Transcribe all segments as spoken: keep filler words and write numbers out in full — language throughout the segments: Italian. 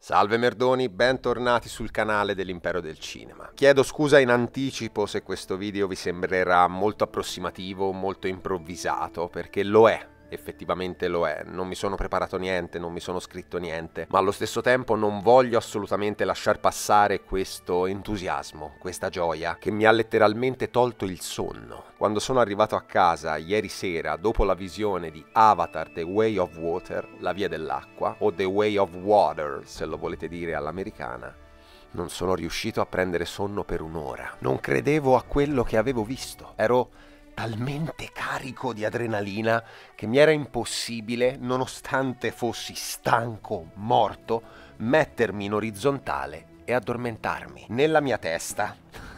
Salve merdoni, bentornati sul canale dell'Impero del Cinema. Chiedo scusa in anticipo se questo video vi sembrerà molto approssimativo, molto improvvisato, perché lo è. Effettivamente lo è, non mi sono preparato niente, non mi sono scritto niente, ma allo stesso tempo non voglio assolutamente lasciar passare questo entusiasmo, questa gioia che mi ha letteralmente tolto il sonno. Quando sono arrivato a casa ieri sera dopo la visione di Avatar The Way of Water, la via dell'acqua, o The Way of Water se lo volete dire all'americana, non sono riuscito a prendere sonno per un'ora. Non credevo a quello che avevo visto, ero talmente carico di adrenalina che mi era impossibile, nonostante fossi stanco, morto, mettermi in orizzontale e addormentarmi. Nella mia testa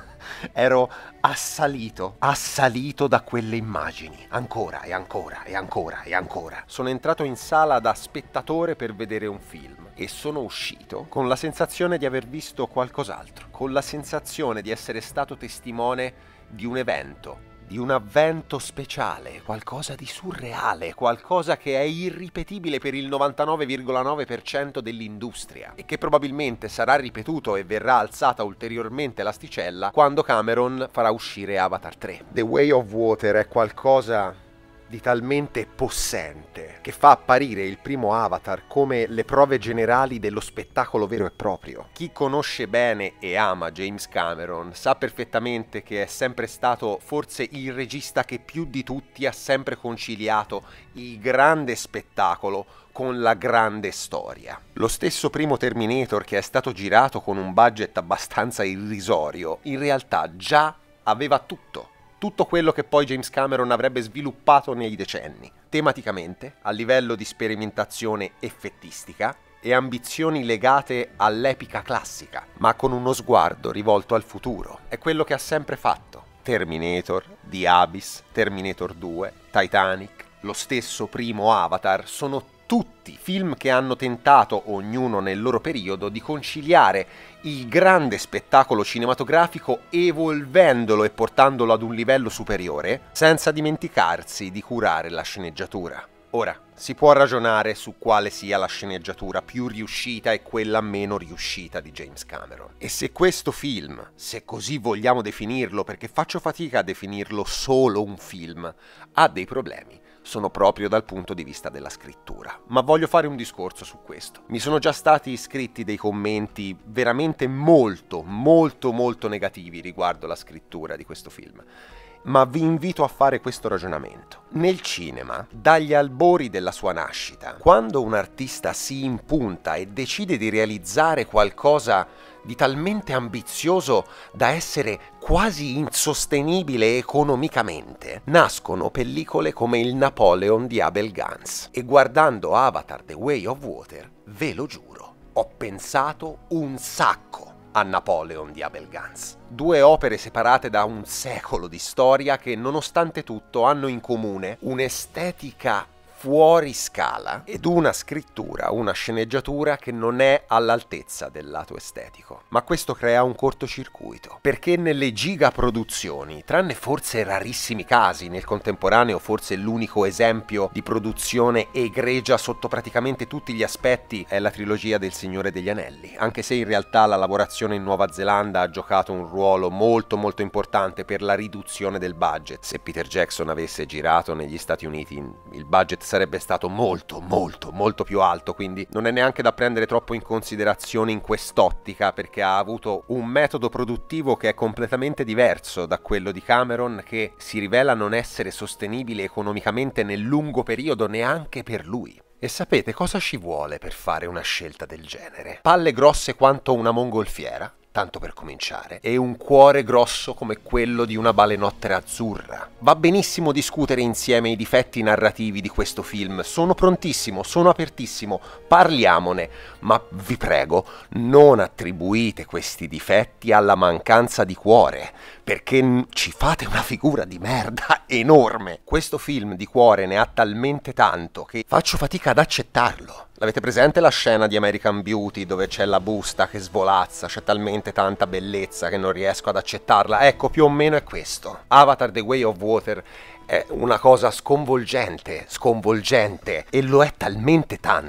ero assalito, assalito da quelle immagini, ancora e ancora e ancora e ancora. Sono entrato in sala da spettatore per vedere un film e sono uscito con la sensazione di aver visto qualcos'altro, con la sensazione di essere stato testimone di un evento, di un avvento speciale, qualcosa di surreale, qualcosa che è irripetibile per il novantanove virgola nove per cento dell'industria e che probabilmente sarà ripetuto e verrà alzata ulteriormente l'asticella quando Cameron farà uscire Avatar tre. The Way of Water è qualcosa di talmente possente che fa apparire il primo Avatar come le prove generali dello spettacolo vero e proprio. Chi conosce bene e ama James Cameron sa perfettamente che è sempre stato forse il regista che più di tutti ha sempre conciliato il grande spettacolo con la grande storia. Lo stesso primo Terminator, che è stato girato con un budget abbastanza irrisorio, in realtà già aveva tutto. Tutto quello che poi James Cameron avrebbe sviluppato nei decenni, tematicamente, a livello di sperimentazione effettistica e ambizioni legate all'epica classica, ma con uno sguardo rivolto al futuro. È quello che ha sempre fatto. Terminator, The Abyss, Terminator due, Titanic, lo stesso primo Avatar, sono tutti film che hanno tentato, ognuno nel loro periodo, di conciliare il grande spettacolo cinematografico evolvendolo e portandolo ad un livello superiore, senza dimenticarsi di curare la sceneggiatura. Ora, si può ragionare su quale sia la sceneggiatura più riuscita e quella meno riuscita di James Cameron. E se questo film, se così vogliamo definirlo, perché faccio fatica a definirlo solo un film, ha dei problemi, sono proprio dal punto di vista della scrittura. Ma voglio fare un discorso su questo. Mi sono già stati scritti dei commenti veramente molto, molto, molto negativi riguardo la scrittura di questo film. Ma vi invito a fare questo ragionamento. Nel cinema, dagli albori della sua nascita, quando un artista si impunta e decide di realizzare qualcosa di talmente ambizioso da essere quasi insostenibile economicamente, nascono pellicole come il Napoleon di Abel Gance. E guardando Avatar The Way of Water, ve lo giuro, ho pensato un sacco a Napoleon di Abel Gance. Due opere separate da un secolo di storia che, nonostante tutto, hanno in comune un'estetica fuori scala ed una scrittura, una sceneggiatura che non è all'altezza del lato estetico. Ma questo crea un cortocircuito, perché nelle gigaproduzioni, tranne forse rarissimi casi, nel contemporaneo forse l'unico esempio di produzione egregia sotto praticamente tutti gli aspetti è la trilogia del Signore degli Anelli, anche se in realtà la lavorazione in Nuova Zelanda ha giocato un ruolo molto molto importante per la riduzione del budget. Se Peter Jackson avesse girato negli Stati Uniti, il budget sarebbe stato molto molto molto più alto, quindi non è neanche da prendere troppo in considerazione in quest'ottica, perché ha avuto un metodo produttivo che è completamente diverso da quello di Cameron, che si rivela non essere sostenibile economicamente nel lungo periodo neanche per lui. E sapete cosa ci vuole per fare una scelta del genere? Palle grosse quanto una mongolfiera, tanto per cominciare, e un cuore grosso come quello di una balenottera azzurra. Va benissimo discutere insieme i difetti narrativi di questo film, sono prontissimo, sono apertissimo, parliamone, ma vi prego, non attribuite questi difetti alla mancanza di cuore, perché ci fate una figura di merda enorme. Questo film di cuore ne ha talmente tanto che faccio fatica ad accettarlo. L'avete presente la scena di American Beauty dove c'è la busta che svolazza, c'è talmente tanta bellezza che non riesco ad accettarla? Ecco, più o meno è questo. Avatar The Way of Water è una cosa sconvolgente, sconvolgente, e lo è talmente tanto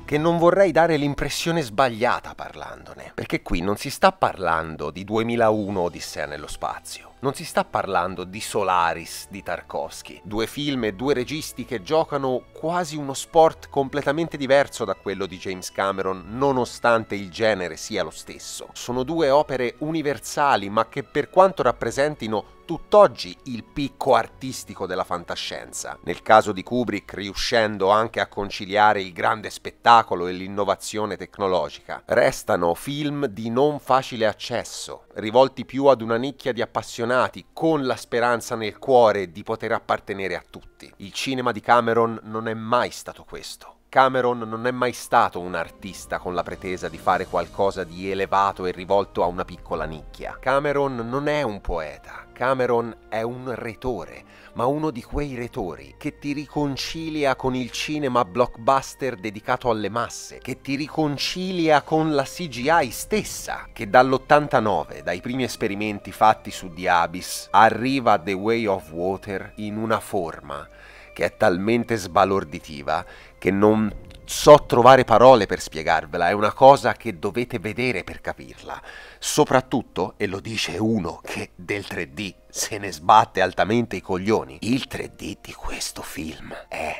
che non vorrei dare l'impressione sbagliata parlandone, perché qui non si sta parlando di duemilauno Odissea nello spazio. Non si sta parlando di Solaris di Tarkovsky, due film e due registi che giocano quasi uno sport completamente diverso da quello di James Cameron, nonostante il genere sia lo stesso. Sono due opere universali, ma che per quanto rappresentino tutt'oggi il picco artistico della fantascienza, nel caso di Kubrick riuscendo anche a conciliare il grande spettacolo e l'innovazione tecnologica, restano film di non facile accesso, rivolti più ad una nicchia di appassionati, con la speranza nel cuore di poter appartenere a tutti. Il cinema di Cameron non è mai stato questo. Cameron non è mai stato un artista con la pretesa di fare qualcosa di elevato e rivolto a una piccola nicchia. Cameron non è un poeta, Cameron è un retore, ma uno di quei retori che ti riconcilia con il cinema blockbuster dedicato alle masse, che ti riconcilia con la C G I stessa, che dall'ottantanove, dai primi esperimenti fatti su The Abyss, arriva a The Way of Water in una forma che è talmente sbalorditiva che non so trovare parole per spiegarvela, è una cosa che dovete vedere per capirla. Soprattutto, e lo dice uno che del tre D se ne sbatte altamente i coglioni, il tre D di questo film è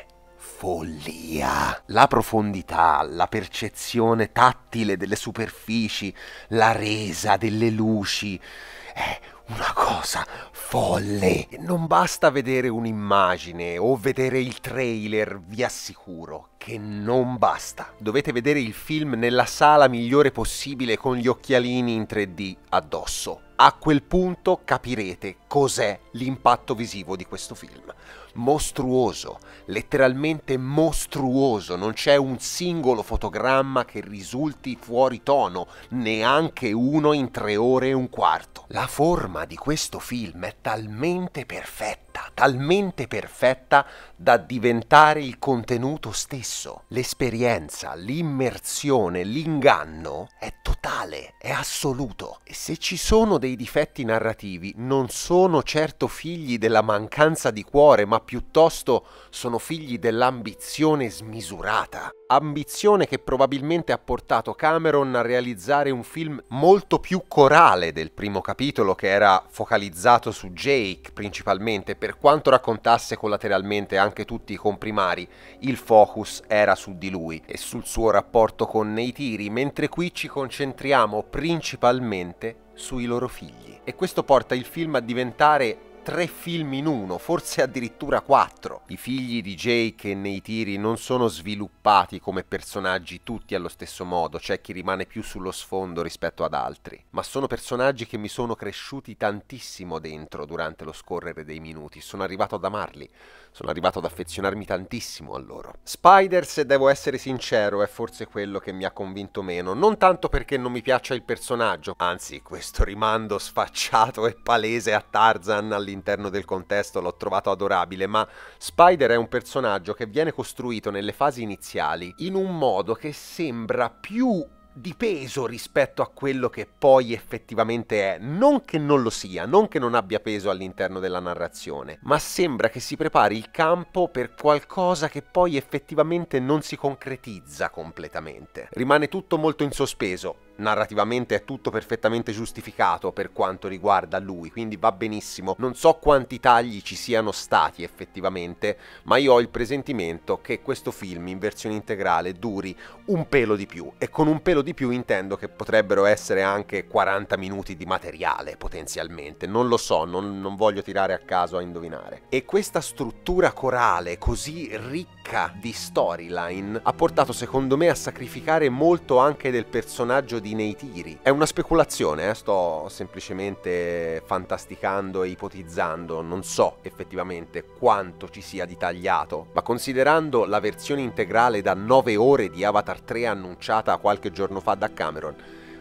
follia. La profondità, la percezione tattile delle superfici, la resa delle luci, è una cosa folle. Non basta vedere un'immagine o vedere il trailer, vi assicuro che non basta. Dovete vedere il film nella sala migliore possibile con gli occhialini in tre D addosso. A quel punto capirete cos'è l'impatto visivo di questo film. Mostruoso, letteralmente mostruoso, non c'è un singolo fotogramma che risulti fuori tono, neanche uno in tre ore e un quarto. La forma di questo film è talmente perfetta, talmente perfetta da diventare il contenuto stesso. L'esperienza, l'immersione, l'inganno è totale, è assoluto. E se ci sono dei difetti narrativi, non sono certo figli della mancanza di cuore, ma piuttosto sono figli dell'ambizione smisurata. Ambizione che probabilmente ha portato Cameron a realizzare un film molto più corale del primo capitolo, che era focalizzato su Jake principalmente, per quanto raccontasse collateralmente anche tutti i comprimari, il focus era su di lui e sul suo rapporto con Neytiri, mentre qui ci concentriamo principalmente sui loro figli. E questo porta il film a diventare tre film in uno, forse addirittura quattro. I figli di Jake e Neytiri non sono sviluppati come personaggi tutti allo stesso modo, c'è chi rimane più sullo sfondo rispetto ad altri, ma sono personaggi che mi sono cresciuti tantissimo dentro durante lo scorrere dei minuti, sono arrivato ad amarli, sono arrivato ad affezionarmi tantissimo a loro. Spider, se devo essere sincero, è forse quello che mi ha convinto meno, non tanto perché non mi piaccia il personaggio, anzi questo rimando sfacciato e palese a Tarzan all'interno del contesto l'ho trovato adorabile, ma Spider è un personaggio che viene costruito nelle fasi iniziali in un modo che sembra più di peso rispetto a quello che poi effettivamente è. Non che non lo sia, non che non abbia peso all'interno della narrazione, ma sembra che si prepari il campo per qualcosa che poi effettivamente non si concretizza completamente. Rimane tutto molto in sospeso. Narrativamente è tutto perfettamente giustificato per quanto riguarda lui, quindi va benissimo. Non so quanti tagli ci siano stati effettivamente, ma io ho il presentimento che questo film in versione integrale duri un pelo di più, e con un pelo di più intendo che potrebbero essere anche quaranta minuti di materiale potenzialmente, non lo so, non, non voglio tirare a caso a indovinare. E questa struttura corale così ricca di storyline ha portato secondo me a sacrificare molto anche del personaggio di Neytiri. È una speculazione, eh? Sto semplicemente fantasticando e ipotizzando, non so effettivamente quanto ci sia di tagliato, ma considerando la versione integrale da nove ore di Avatar tre annunciata qualche giorno fa da Cameron,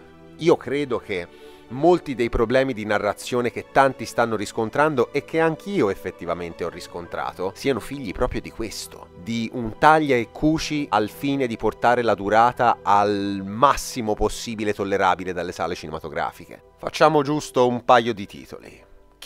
io credo che molti dei problemi di narrazione che tanti stanno riscontrando e che anch'io effettivamente ho riscontrato siano figli proprio di questo, di un taglia e cuci al fine di portare la durata al massimo possibile tollerabile dalle sale cinematografiche. Facciamo giusto un paio di titoli.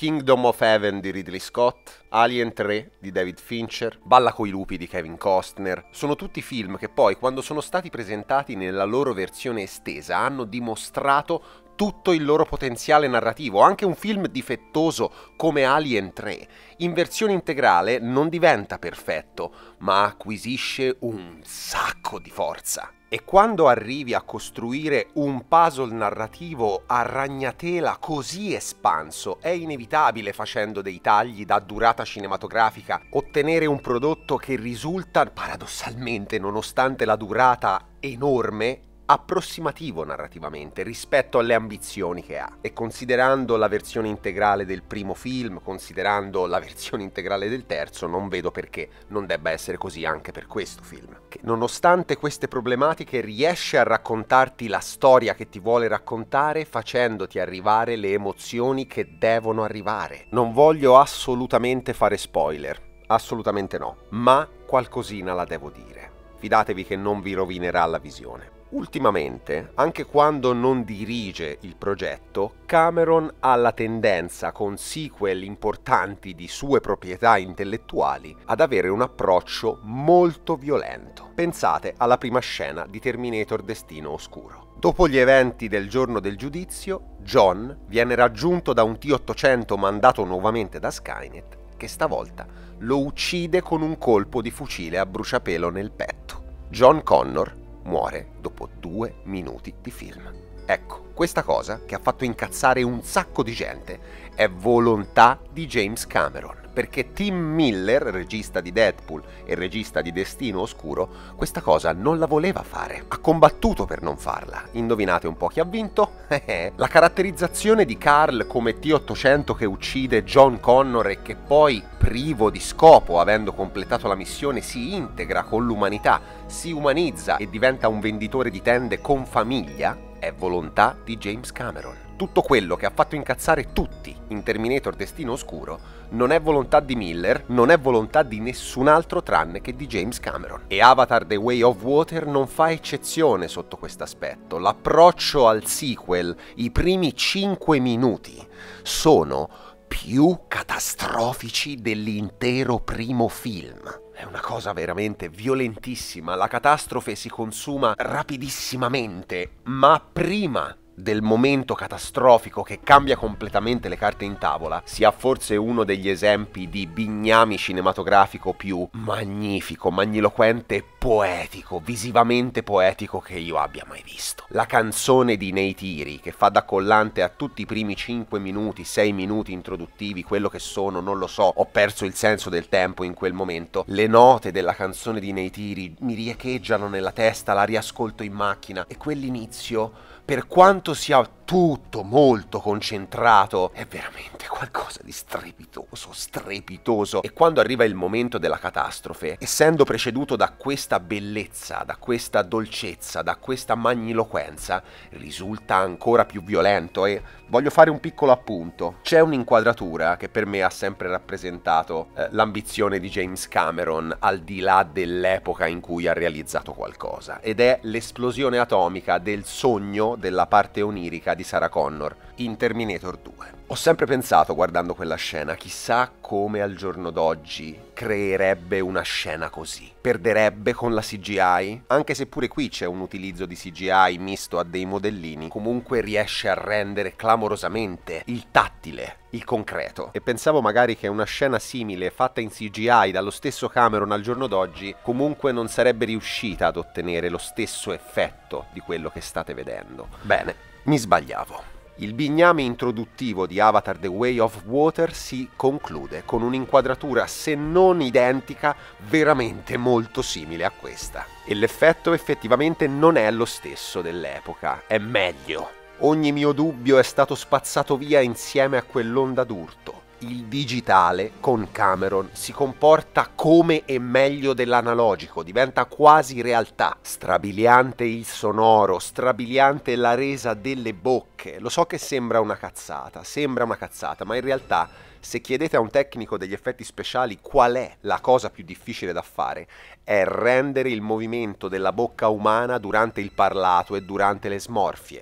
Kingdom of Heaven di Ridley Scott, Alien tre di David Fincher, Balla coi lupi di Kevin Costner. Sono tutti film che poi, quando sono stati presentati nella loro versione estesa, hanno dimostrato tutto il loro potenziale narrativo. Anche un film difettoso come Alien tre, in versione integrale, non diventa perfetto, ma acquisisce un sacco di forza. E quando arrivi a costruire un puzzle narrativo a ragnatela così espanso, è inevitabile, facendo dei tagli da durata cinematografica, ottenere un prodotto che risulta, paradossalmente, nonostante la durata enorme, approssimativo narrativamente rispetto alle ambizioni che ha. E considerando la versione integrale del primo film, considerando la versione integrale del terzo, non vedo perché non debba essere così anche per questo film, che nonostante queste problematiche riesce a raccontarti la storia che ti vuole raccontare, facendoti arrivare le emozioni che devono arrivare. Non voglio assolutamente fare spoiler, assolutamente no, ma qualcosina la devo dire. Fidatevi che non vi rovinerà la visione. Ultimamente, anche quando non dirige il progetto, Cameron ha la tendenza, con sequel importanti di sue proprietà intellettuali, ad avere un approccio molto violento. Pensate alla prima scena di Terminator Destino Oscuro. Dopo gli eventi del giorno del giudizio, John viene raggiunto da un T ottocento mandato nuovamente da Skynet, che stavolta lo uccide con un colpo di fucile a bruciapelo nel petto. John Connor muore dopo due minuti di film. Ecco, questa cosa, che ha fatto incazzare un sacco di gente, è volontà di James Cameron, perché Tim Miller, regista di Deadpool e regista di Destino Oscuro, questa cosa non la voleva fare. Ha combattuto per non farla. Indovinate un po' chi ha vinto? La caratterizzazione di Carl come T ottocento che uccide John Connor e che poi, privo di scopo, avendo completato la missione, si integra con l'umanità, si umanizza e diventa un venditore di tende con famiglia, è volontà di James Cameron. Tutto quello che ha fatto incazzare tutti in Terminator Destino Oscuro non è volontà di Miller, non è volontà di nessun altro tranne che di James Cameron. E Avatar The Way of Water non fa eccezione sotto questo aspetto. L'approccio al sequel, i primi cinque minuti, sono più catastrofici dell'intero primo film. È una cosa veramente violentissima, la catastrofe si consuma rapidissimamente, ma prima del momento catastrofico che cambia completamente le carte in tavola, si ha forse uno degli esempi di bignami cinematografico più magnifico, magniloquente, poetico, visivamente poetico che io abbia mai visto. La canzone di Neytiri, che fa da collante a tutti i primi cinque minuti, sei minuti introduttivi, quello che sono, non lo so, ho perso il senso del tempo in quel momento. Le note della canzone di Neytiri mi riecheggiano nella testa, la riascolto in macchina, e quell'inizio, per quanto sia tutto molto concentrato, è veramente qualcosa di strepitoso, strepitoso. E quando arriva il momento della catastrofe, essendo preceduto da questa bellezza, da questa dolcezza, da questa magniloquenza, risulta ancora più violento. E voglio fare un piccolo appunto. C'è un'inquadratura che per me ha sempre rappresentato eh, l'ambizione di James Cameron, al di là dell'epoca in cui ha realizzato qualcosa, ed è l'esplosione atomica del sogno della parte onirica di Sarah Connor in Terminator due. Ho sempre pensato, guardando quella scena, chissà come al giorno d'oggi creerebbe una scena così. Perderebbe con la C G I? Anche se pure qui c'è un utilizzo di C G I misto a dei modellini, comunque riesce a rendere clamorosamente il tattile, il concreto. E pensavo magari che una scena simile, fatta in C G I dallo stesso Cameron al giorno d'oggi, comunque non sarebbe riuscita ad ottenere lo stesso effetto di quello che state vedendo. Bene, mi sbagliavo. Il bigname introduttivo di Avatar The Way of Water si conclude con un'inquadratura, se non identica, veramente molto simile a questa. E l'effetto effettivamente non è lo stesso dell'epoca, è meglio. Ogni mio dubbio è stato spazzato via insieme a quell'onda d'urto. Il digitale con Cameron si comporta come e meglio dell'analogico, diventa quasi realtà. Strabiliante il sonoro, strabiliante la resa delle bocche. Lo so che sembra una cazzata, sembra una cazzata, ma in realtà, se chiedete a un tecnico degli effetti speciali qual è la cosa più difficile da fare, è rendere il movimento della bocca umana durante il parlato e durante le smorfie.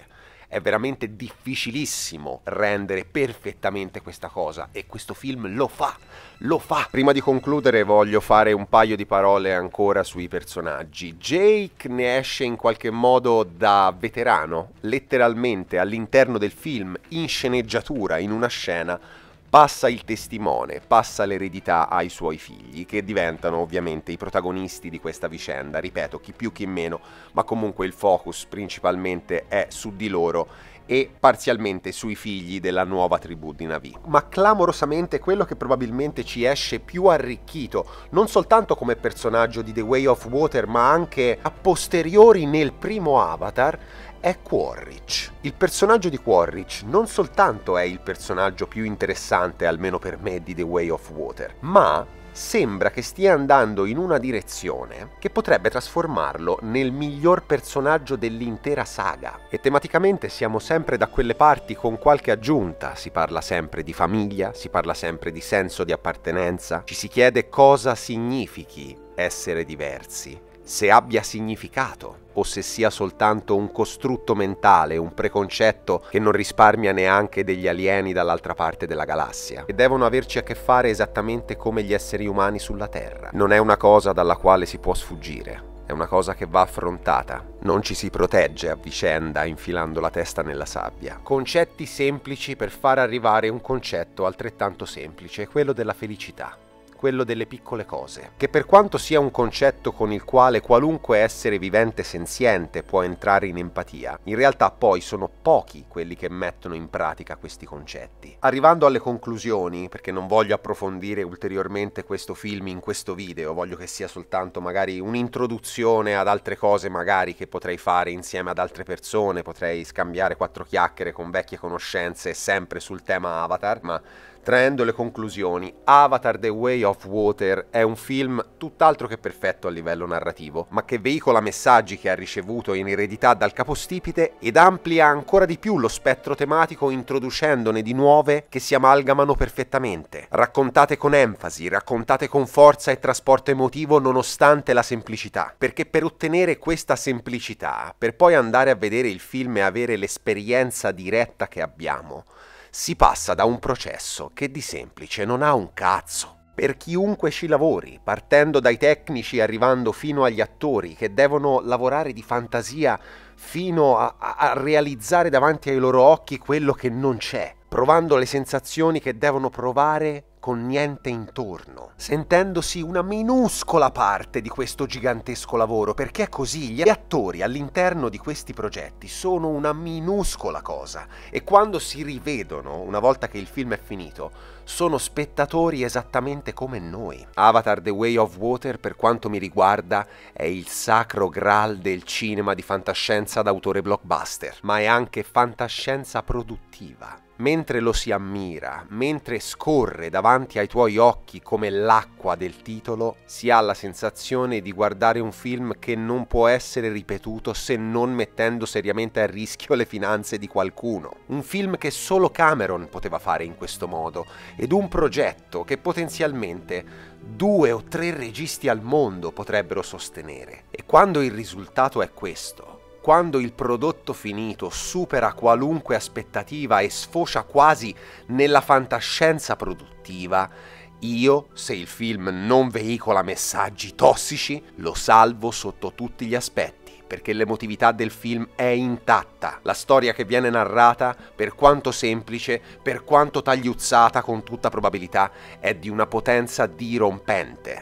È veramente difficilissimo rendere perfettamente questa cosa e questo film lo fa, lo fa. Prima di concludere voglio fare un paio di parole ancora sui personaggi. Jake ne esce in qualche modo da veterano, letteralmente all'interno del film, in sceneggiatura, in una scena, passa il testimone, passa l'eredità ai suoi figli, che diventano ovviamente i protagonisti di questa vicenda, ripeto, chi più chi meno, ma comunque il focus principalmente è su di loro e parzialmente sui figli della nuova tribù di Na'vi. Ma clamorosamente quello che probabilmente ci esce più arricchito, non soltanto come personaggio di The Way of Water, ma anche a posteriori nel primo Avatar, è Quaritch. Il personaggio di Quaritch non soltanto è il personaggio più interessante, almeno per me, di The Way of Water, ma sembra che stia andando in una direzione che potrebbe trasformarlo nel miglior personaggio dell'intera saga. E tematicamente siamo sempre da quelle parti con qualche aggiunta, si parla sempre di famiglia, si parla sempre di senso di appartenenza, ci si chiede cosa significhi essere diversi, se abbia significato o se sia soltanto un costrutto mentale, un preconcetto che non risparmia neanche degli alieni dall'altra parte della galassia, e devono averci a che fare esattamente come gli esseri umani sulla Terra. Non è una cosa dalla quale si può sfuggire, è una cosa che va affrontata, non ci si protegge a vicenda infilando la testa nella sabbia. Concetti semplici per far arrivare un concetto altrettanto semplice, quello della felicità. Quello delle piccole cose, che per quanto sia un concetto con il quale qualunque essere vivente senziente può entrare in empatia, in realtà poi sono pochi quelli che mettono in pratica questi concetti. Arrivando alle conclusioni, perché non voglio approfondire ulteriormente questo film in questo video, voglio che sia soltanto magari un'introduzione ad altre cose magari che potrei fare insieme ad altre persone, potrei scambiare quattro chiacchiere con vecchie conoscenze sempre sul tema Avatar, ma traendo le conclusioni, Avatar The Way of Water è un film tutt'altro che perfetto a livello narrativo, ma che veicola messaggi che ha ricevuto in eredità dal capostipite ed amplia ancora di più lo spettro tematico introducendone di nuove che si amalgamano perfettamente, raccontate con enfasi, raccontate con forza e trasporto emotivo nonostante la semplicità, perché per ottenere questa semplicità, per poi andare a vedere il film e avere l'esperienza diretta che abbiamo, si passa da un processo che di semplice non ha un cazzo. Per chiunque ci lavori, partendo dai tecnici arrivando fino agli attori che devono lavorare di fantasia fino a, a realizzare davanti ai loro occhi quello che non c'è, provando le sensazioni che devono provare con niente intorno, sentendosi una minuscola parte di questo gigantesco lavoro, perché è così, gli attori all'interno di questi progetti sono una minuscola cosa e quando si rivedono, una volta che il film è finito, sono spettatori esattamente come noi. Avatar The Way of Water, per quanto mi riguarda, è il sacro graal del cinema di fantascienza d'autore blockbuster, ma è anche fantascienza produttiva. Mentre lo si ammira, mentre scorre davanti ai tuoi occhi come l'acqua del titolo, si ha la sensazione di guardare un film che non può essere ripetuto se non mettendo seriamente a rischio le finanze di qualcuno. Un film che solo Cameron poteva fare in questo modo, ed un progetto che potenzialmente due o tre registi al mondo potrebbero sostenere. E quando il risultato è questo, quando il prodotto finito supera qualunque aspettativa e sfocia quasi nella fantascienza produttiva, io, se il film non veicola messaggi tossici, lo salvo sotto tutti gli aspetti, perché l'emotività del film è intatta. La storia che viene narrata, per quanto semplice, per quanto tagliuzzata con tutta probabilità, è di una potenza dirompente.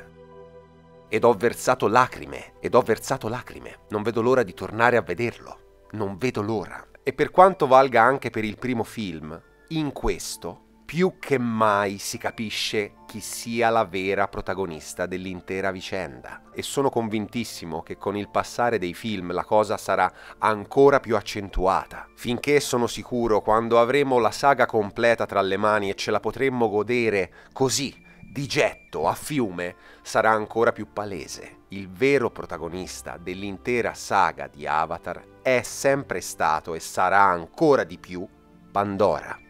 Ed ho versato lacrime, ed ho versato lacrime. Non vedo l'ora di tornare a vederlo. Non vedo l'ora. E per quanto valga anche per il primo film, in questo, più che mai si capisce chi sia la vera protagonista dell'intera vicenda. E sono convintissimo che con il passare dei film la cosa sarà ancora più accentuata. Finché sono sicuro, quando avremo la saga completa tra le mani e ce la potremmo godere così, di getto, a fiume, sarà ancora più palese. Il vero protagonista dell'intera saga di Avatar è sempre stato e sarà ancora di più Pandora.